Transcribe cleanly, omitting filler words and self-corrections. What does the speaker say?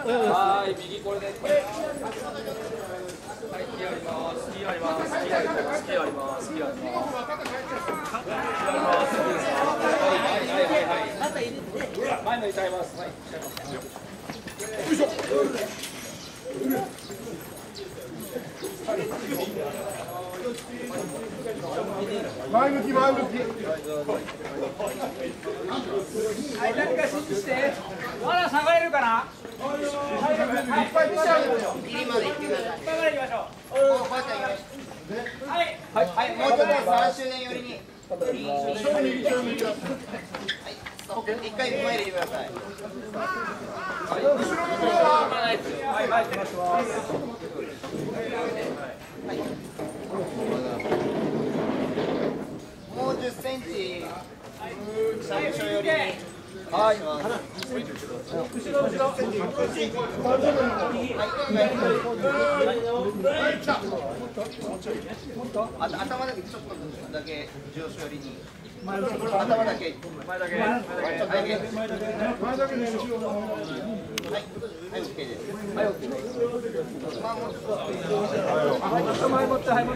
はい、右これで。はい、気あります。気あります。気あります。気あります。気あります。前の痛います。はい。よいしょ。 前向き前向き。 はい、誰か指示して。まだ下がれるかな。はい、 ギリまで行ってください。 下がれ行きましょう。はい、はい、はい、 もうちょっと3周年寄りに。一回前入れてください。 はい、前行ってます。 もう10センチ。最初寄りに。 はい。後ろ後ろ。 頭だけちょっとだけ上昇寄りに。頭だけ。 前だけ。 前だけ。はい、OK です。 はい、OK です。 まあもうちょっと。 前持って、はい、持って。